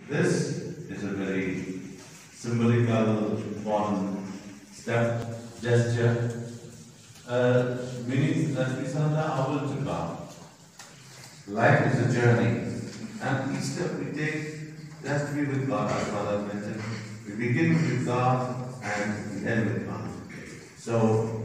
This is a very symbolical, important step, gesture, meaning that we surrender our will to God. Life is a journey, and each step we take has to be with God, as Father mentioned. We begin with God and we end with God. So,